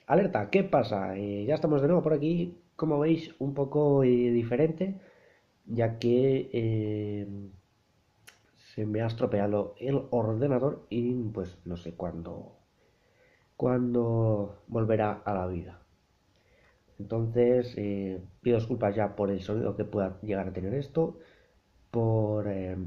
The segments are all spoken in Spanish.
Alerta, ¿qué pasa? Ya estamos de nuevo por aquí, como veis, un poco diferente, ya que se me ha estropeado el ordenador y pues no sé cuándo volverá a la vida. Entonces, pido disculpas ya por el sonido que pueda llegar a tener esto, por, eh,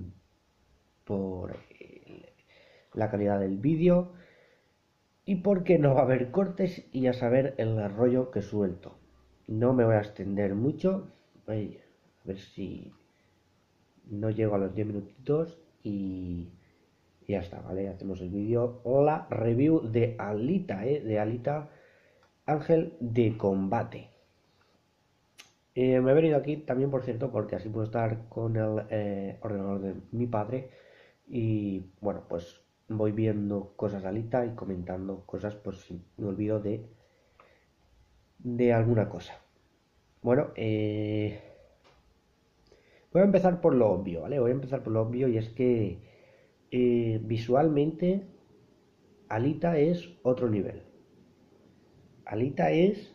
por la calidad del vídeo y porque no va a haber cortes y a saber el rollo que suelto. No me voy a extender mucho. Ay, a ver si no llego a los 10 minutitos y ya está, ¿vale? Hacemos el vídeo. La review de Alita, de Alita Ángel de Combate. Me he venido aquí también, por cierto, porque así puedo estar con el ordenador de mi padre y, bueno, pues voy viendo cosas de Alita y comentando cosas, pues si me olvido de alguna cosa. Bueno, voy a empezar por lo obvio, ¿vale? Voy a empezar por lo obvio y es que visualmente Alita es otro nivel. Alita es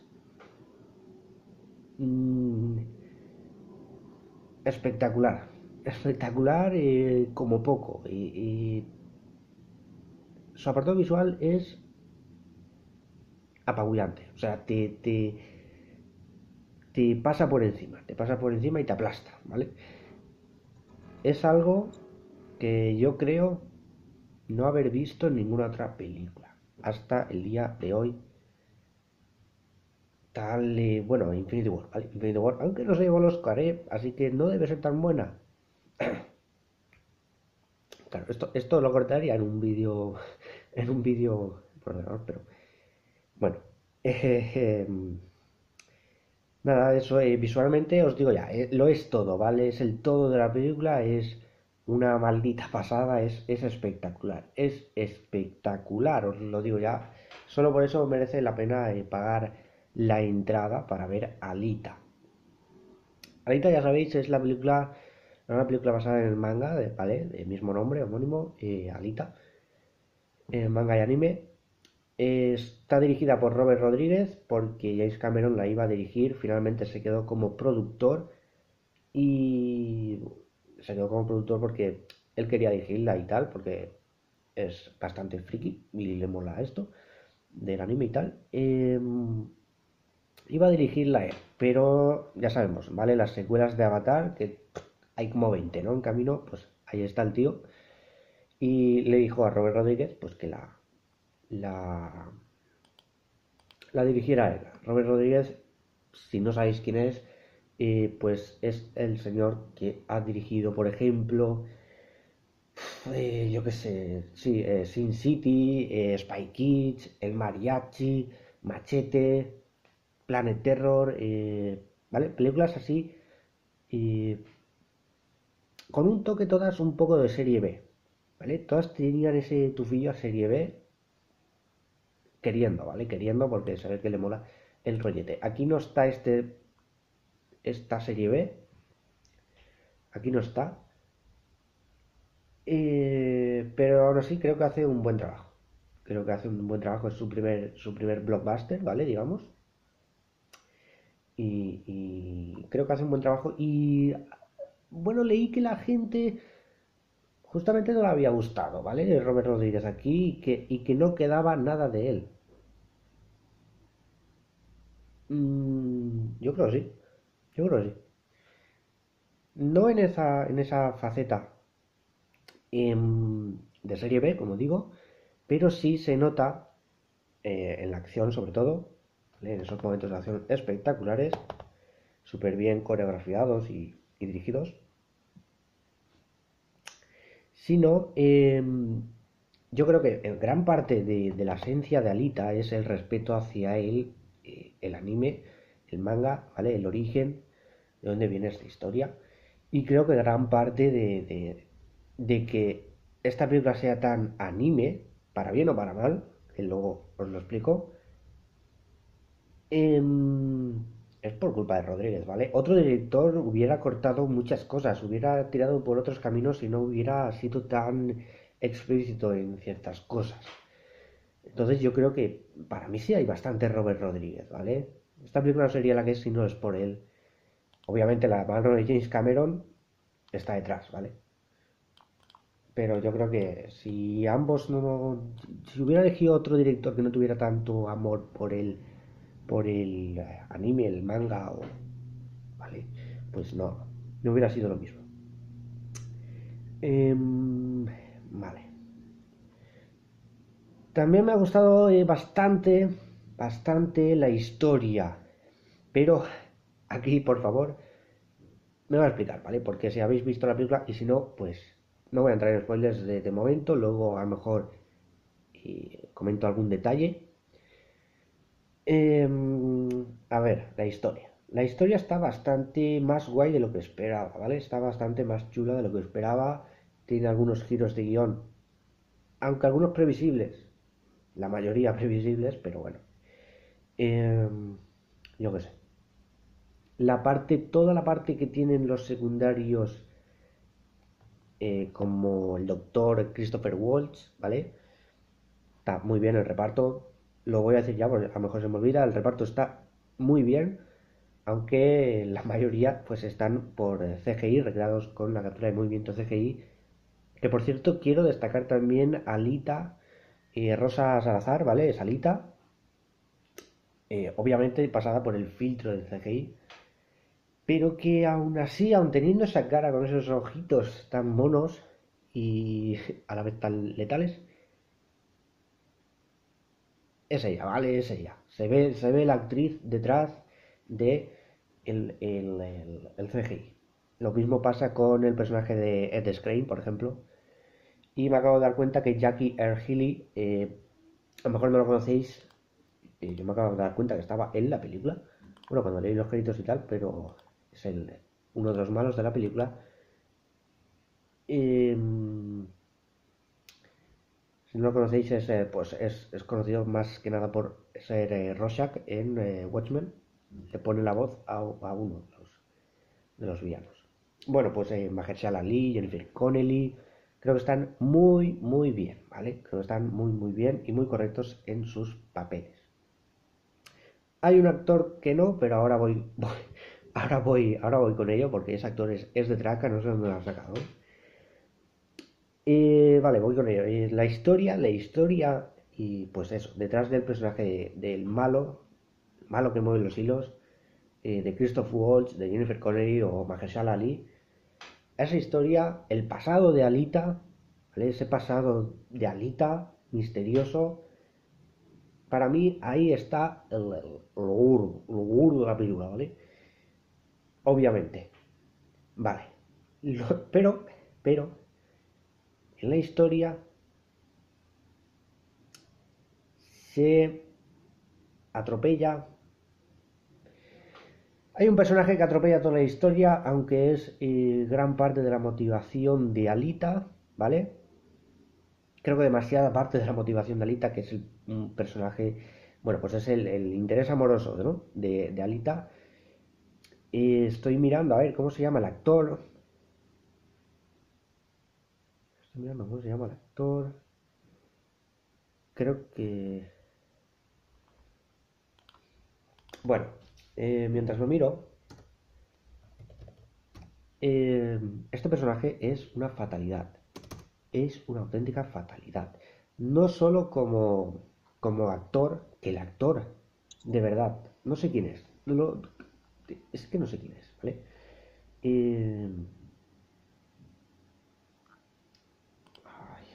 mm, espectacular. Espectacular como poco. Y su apartado visual es apabullante. O sea, te pasa por encima. Te pasa por encima y te aplasta, ¿vale? Es algo que yo creo no haber visto en ninguna otra película hasta el día de hoy. Tal, bueno, Infinity War, ¿vale? Infinity War, aunque no se llevó el Oscar, así que no debe ser tan buena. Claro, esto lo cortaría en un vídeo por ordenador, pero bueno. eh, Nada, eso visualmente os digo ya, lo es todo, ¿vale? Es el todo de la película, es una maldita pasada, es espectacular, es espectacular, os lo digo ya. Solo por eso merece la pena pagar la entrada para ver Alita. Alita, ya sabéis, es una película basada en el manga, ¿vale? De mismo nombre, homónimo, Alita, manga y anime. Está dirigida por Robert Rodríguez porque James Cameron la iba a dirigir, finalmente se quedó como productor y se quedó como productor porque él quería dirigirla y tal, porque es bastante friki y le mola esto del anime y tal. Iba a dirigirla él, pero ya sabemos, ¿vale? Las secuelas de Avatar, que hay como 20, ¿no? En camino, pues ahí está el tío. Y le dijo a Robert Rodríguez, pues que la, la dirigiera él. Robert Rodríguez, si no sabéis quién es, pues es el señor que ha dirigido, por ejemplo, yo qué sé, sí, Sin City, Spy Kids, El Mariachi, Machete, Planet Terror, ¿vale? Películas así, y con un toque todas un poco de serie B, ¿vale? Todas tenían ese tufillo a serie B, queriendo, ¿vale? Queriendo porque sabe que le mola el rollete. Aquí no está esta serie B, aquí no está, pero aún así creo que hace un buen trabajo. Creo que hace un buen trabajo, es su primer blockbuster, ¿vale? Digamos. Y creo que hace un buen trabajo. Y bueno, leí que la gente justamente no le había gustado, ¿vale? Robert Rodríguez aquí y que no quedaba nada de él. Yo creo que sí, yo creo que sí. No en esa faceta de serie B, como digo, pero sí se nota en la acción sobre todo, ¿vale? En esos momentos de acción espectaculares, súper bien coreografiados y dirigidos, sino yo creo que en gran parte de la esencia de Alita es el respeto hacia el anime, el manga, ¿vale? El origen, de dónde viene esta historia. Y creo que gran parte de que esta película sea tan anime, para bien o para mal, que luego os lo explico, es por culpa de Rodríguez, ¿vale? Otro director hubiera cortado muchas cosas, hubiera tirado por otros caminos y no hubiera sido tan explícito en ciertas cosas. Entonces yo creo que para mí sí hay bastante Robert Rodríguez, ¿vale? Esta película no sería la que es si no es por él. Obviamente la mano de James Cameron está detrás, ¿vale? Pero yo creo que si ambos si hubiera elegido otro director que no tuviera tanto amor por el anime, el manga, ¿vale? Pues no hubiera sido lo mismo. Vale. También me ha gustado bastante la historia. Pero aquí, por favor, me voy a explicar, ¿vale? Porque si habéis visto la película y si no, pues no voy a entrar en spoilers de momento. Luego a lo mejor comento algún detalle. A ver, la historia. La historia está bastante más guay de lo que esperaba, ¿vale? Está bastante más chula de lo que esperaba. Tiene algunos giros de guión, aunque algunos previsibles. La mayoría previsibles, pero bueno. Yo qué sé. Toda la parte que tienen los secundarios, como el doctor Christopher Waltz, ¿vale? Está muy bien el reparto. Lo voy a decir ya, porque a lo mejor se me olvida. El reparto está muy bien, aunque la mayoría pues están por CGI, recreados con la captura de movimiento CGI. Que por cierto, quiero destacar también a Alita y Rosa Salazar, ¿vale? Es Alita, obviamente pasada por el filtro del CGI, pero que aún así, aun teniendo esa cara con esos ojitos tan monos y a la vez tan letales, es ella, ¿vale? Es ella. Se ve la actriz detrás de el CGI. Lo mismo pasa con el personaje de Ed Skrein, por ejemplo. Y me acabo de dar cuenta que Jackie Earle Haley, a lo mejor no lo conocéis, yo me acabo de dar cuenta que estaba en la película. Bueno, cuando leí los créditos y tal, pero es uno de los malos de la película. Eh, si no lo conocéis, pues es conocido más que nada por ser Rorschach en Watchmen. Le pone la voz a uno de los villanos. Bueno, pues Mahershala Ali, Jennifer Connelly, creo que están muy bien, ¿vale? Creo que están muy bien y muy correctos en sus papeles. Hay un actor que no, pero ahora voy con ello porque ese actor es de traca, no sé dónde lo han sacado. Vale, voy con ello. La historia, y pues eso, detrás del personaje del malo que mueve los hilos, de Christoph Waltz, de Jennifer Connelly o Mahershala Ali, esa historia, el pasado de Alita, ¿vale? Ese pasado de Alita misterioso, para mí ahí está lo gordo de la película, ¿vale? Obviamente, vale. Pero, en la historia se atropella. Hay un personaje que atropella toda la historia, aunque es gran parte de la motivación de Alita, ¿vale? Creo que demasiada parte de la motivación de Alita, que es un personaje, bueno, pues es el interés amoroso, ¿no? De Alita. Estoy mirando, a ver, ¿cómo se llama el actor? Estoy mirando, ¿cómo se llama el actor? Creo que... Bueno, mientras lo miro, este personaje es una fatalidad. Es una auténtica fatalidad. No solo como actor, que el actor, de verdad, no sé quién es. Es que no sé quién es, ¿vale? Eh, ay,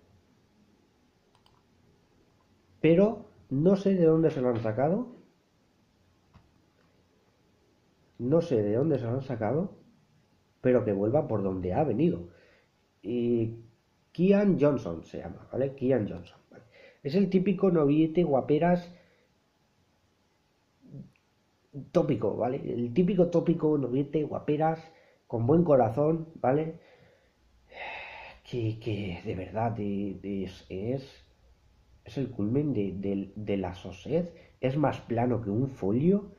pero no sé de dónde se lo han sacado. No sé de dónde se lo han sacado, pero que vuelva por donde ha venido. Y Kian Johnson se llama, ¿vale? Kian Johnson, ¿vale? Es el típico noviete guaperas tópico, ¿vale? El típico tópico noviete guaperas con buen corazón, ¿vale? Que de verdad es el culmen de la sosez. Es más plano que un folio.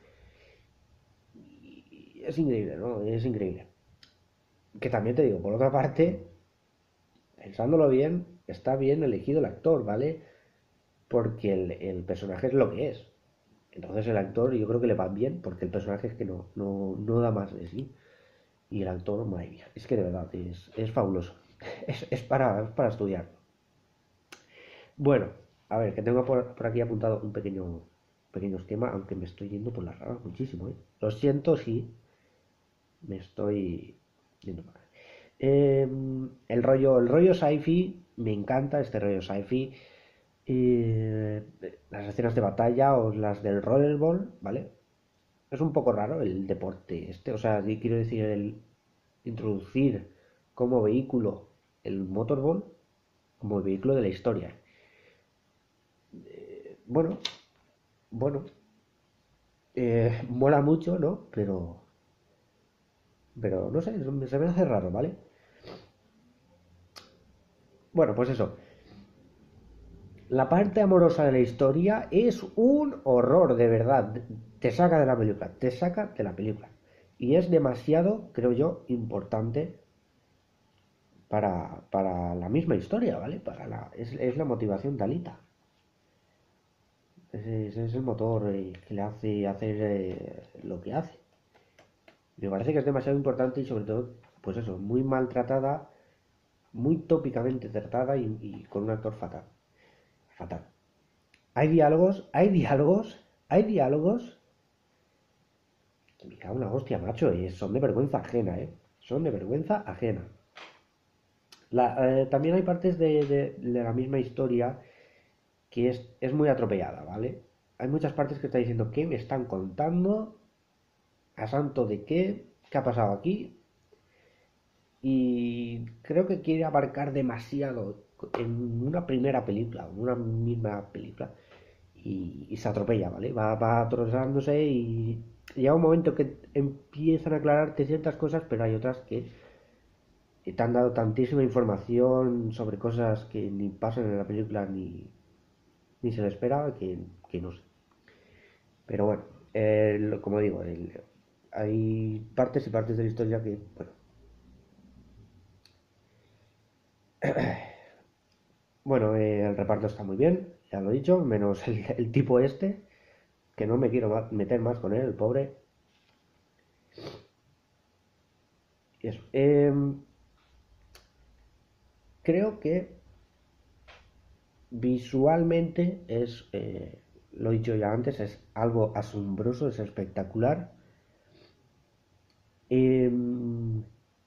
Y es increíble, ¿no? Es increíble. Que también te digo, por otra parte, pensándolo bien, está bien elegido el actor, ¿vale? porque el personaje es lo que es. Entonces el actor yo creo que le va bien porque el personaje es que no da más de sí. Y el actor, madre mía, es que de verdad es fabuloso. Es para estudiar. Bueno, a ver, que tengo por aquí apuntado un pequeño esquema, aunque me estoy yendo por las ramas muchísimo, ¿eh? Lo siento si me estoy yendo por ahí. El rollo sci-fi, me encanta este rollo sci-fi. Eh, las escenas de batalla o las del rollerball, ¿vale? Es un poco raro el deporte este, o sea, sí quiero decir, el introducir como vehículo el motorball como vehículo de la historia. Bueno, bueno, mola mucho, ¿no? Pero no sé, se me hace raro, ¿vale? Bueno, pues eso. La parte amorosa de la historia es un horror, de verdad. Te saca de la película, te saca de la película. Y es demasiado, creo yo, importante para la misma historia, ¿vale? Es la motivación de Alita. Ese es el motor que le hace hacer lo que hace. Me parece que es demasiado importante y sobre todo, pues eso, muy maltratada, muy tópicamente tratada y con un actor fatal. Fatal. Hay diálogos que me cago en la hostia, macho, son de vergüenza ajena, ¿eh? Son de vergüenza ajena. También hay partes de la misma historia que es muy atropellada, ¿vale? Hay muchas partes que está diciendo, ¿qué me están contando? ¿A santo de qué? ¿Qué ha pasado aquí? Y creo que quiere abarcar demasiado en una primera película, en una misma película, y se atropella, ¿vale? Va atropelándose y llega un momento que empiezan a aclararte ciertas cosas, pero hay otras que te han dado tantísima información sobre cosas que ni pasan en la película ni se le esperaba que no sé. Pero bueno, como digo, hay partes y partes de la historia que, bueno, bueno, el reparto está muy bien, ya lo he dicho, menos el tipo este, que no me quiero meter más con él, el pobre. Y eso. Creo que visualmente lo he dicho ya antes, es algo asombroso, es espectacular. Em,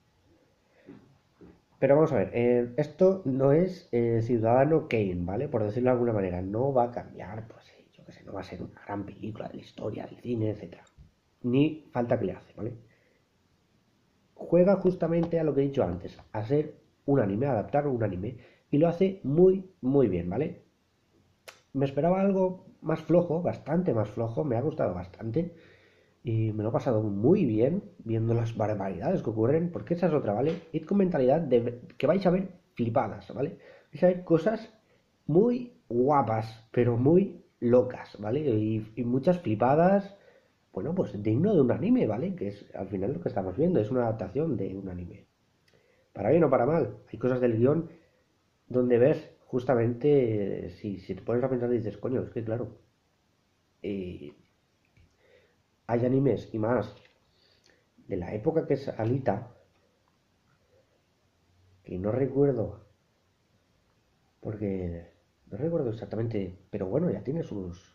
pero vamos a ver, esto no es Ciudadano Kane, ¿vale? Por decirlo de alguna manera, no va a cambiar, pues yo qué sé, no va a ser una gran película de la historia del cine, etcétera. Ni falta que le hace, ¿vale? Juega justamente a lo que he dicho antes, a ser un anime, a adaptar un anime, y lo hace muy, muy bien, ¿vale? Me esperaba algo más flojo, bastante más flojo, me ha gustado bastante, y me lo he pasado muy bien viendo las barbaridades que ocurren, porque esa es otra, ¿vale? Id con mentalidad de que vais a ver flipadas, ¿vale? Vais a ver cosas muy guapas, pero muy locas, ¿vale? Y muchas flipadas, bueno, pues digno de un anime, ¿vale? Que es al final lo que estamos viendo, es una adaptación de un anime. Para bien o para mal, hay cosas del guión donde ves justamente, si te pones a pensar y dices, coño, es que claro, eh, hay animes y más de la época que es Alita, que no recuerdo, porque no recuerdo exactamente, pero bueno, ya tiene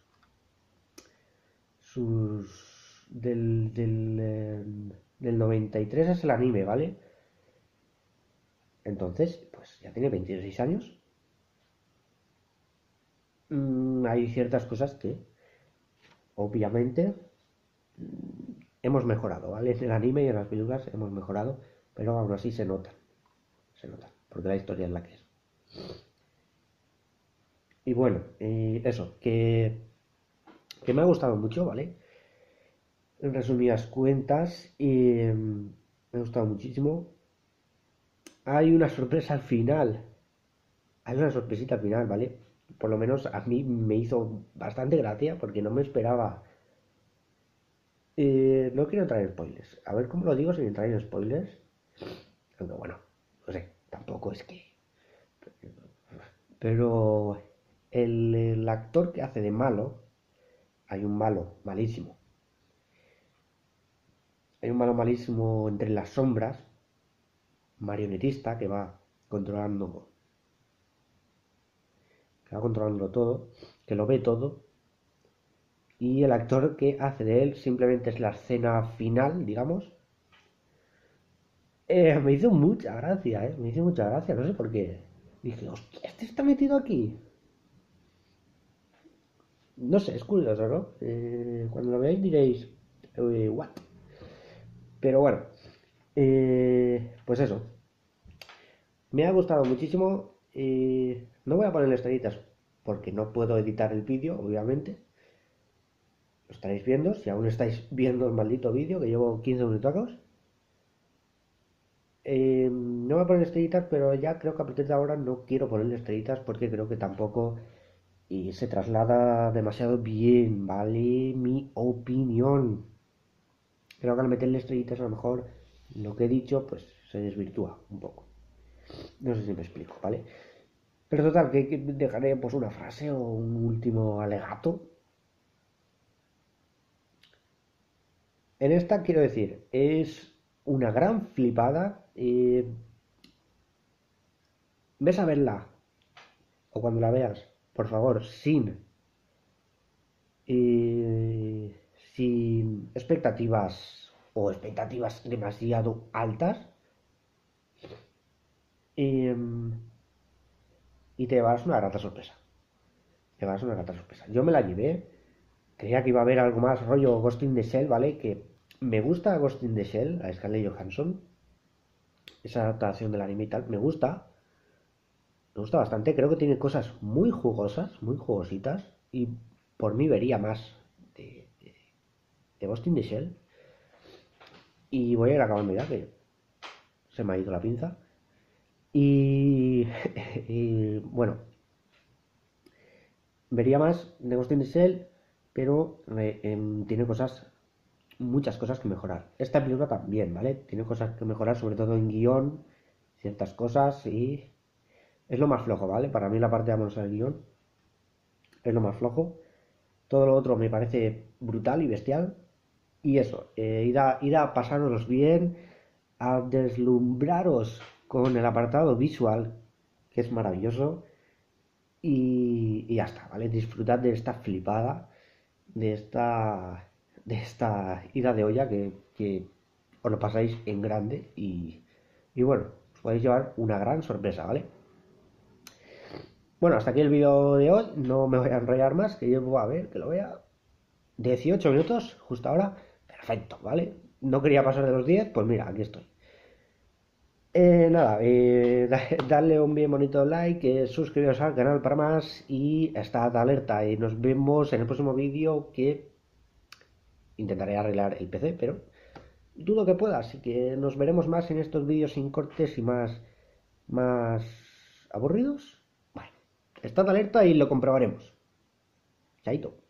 del 93 es el anime, ¿vale? Entonces, pues ya tiene 26 años. Hay ciertas cosas que, obviamente, hemos mejorado, ¿vale? En el anime y en las películas hemos mejorado, pero aún así se nota, porque la historia es la que es. Y bueno, eso, que me ha gustado mucho, ¿vale? En resumidas cuentas, me ha gustado muchísimo. Hay una sorpresa al final, hay una sorpresita al final, ¿vale? Por lo menos a mí me hizo bastante gracia porque no me esperaba. No quiero entrar en spoilers. A ver cómo lo digo sin entrar en spoilers. Aunque bueno, no sé, tampoco es que. Pero el actor que hace de malo, hay un malo malísimo. Hay un malo malísimo entre las sombras, marionetista, que va controlando todo, que lo ve todo, y el actor que hace de él simplemente es la escena final, digamos. Me hizo mucha gracia, me hizo mucha gracia, no sé por qué. Dije, hostia, este está metido aquí. No sé, es curioso, ¿no? Cuando lo veáis diréis, ¿what? Pero bueno, pues eso. Me ha gustado muchísimo. No voy a ponerle estrellitas porque no puedo editar el vídeo, obviamente. Lo estaréis viendo, si aún estáis viendo el maldito vídeo, que llevo 15 minutos. No voy a poner estrellitas, pero ya creo que a partir de ahora no quiero ponerle estrellitas porque creo que tampoco se traslada demasiado bien, ¿vale? Mi opinión. Creo que al meterle estrellitas a lo mejor lo que he dicho pues se desvirtúa un poco. No sé si me explico, ¿vale? Pero total, que dejaré pues una frase o un último alegato. En esta quiero decir, es una gran flipada. Ves a verla, o cuando la veas, por favor, sin expectativas o expectativas demasiado altas. eh, y te vas una grata sorpresa. Te vas una grata sorpresa. Yo me la llevé, creía que iba a haber algo más rollo Ghost in the Shell, ¿vale? Que me gusta Ghost in the Shell, a Scarlett Johansson, esa adaptación del anime y tal, me gusta bastante, creo que tiene cosas muy jugosas, muy jugositas, y por mí vería más de Ghost in the Shell, y voy a ir acabando ya, que se me ha ido la pinza, y, y bueno, vería más de Ghost in the Shell, pero tiene muchas cosas que mejorar. Esta película también, ¿vale? Tiene cosas que mejorar, sobre todo en guión, ciertas cosas, y es lo más flojo, ¿vale? Para mí la parte de Amor al guión es lo más flojo. Todo lo otro me parece brutal y bestial. Y eso, id a pasaros bien, a deslumbraros con el apartado visual, que es maravilloso, y ya está, ¿vale? Disfrutad de esta flipada, de esta ida de olla que os lo pasáis en grande y bueno, os podéis llevar una gran sorpresa, ¿vale? Bueno, hasta aquí el vídeo de hoy, no me voy a enrollar más, que llevo a ver, que lo vea, 18 minutos, justo ahora, perfecto, ¿vale? No quería pasar de los 10, pues mira, aquí estoy. Nada, darle un bien bonito like, suscribiros al canal para más y estad alerta. Y nos vemos en el próximo vídeo que intentaré arreglar el PC, pero dudo que pueda, así que nos veremos más en estos vídeos sin cortes y más aburridos. Bueno, estad alerta y lo comprobaremos. Chaito.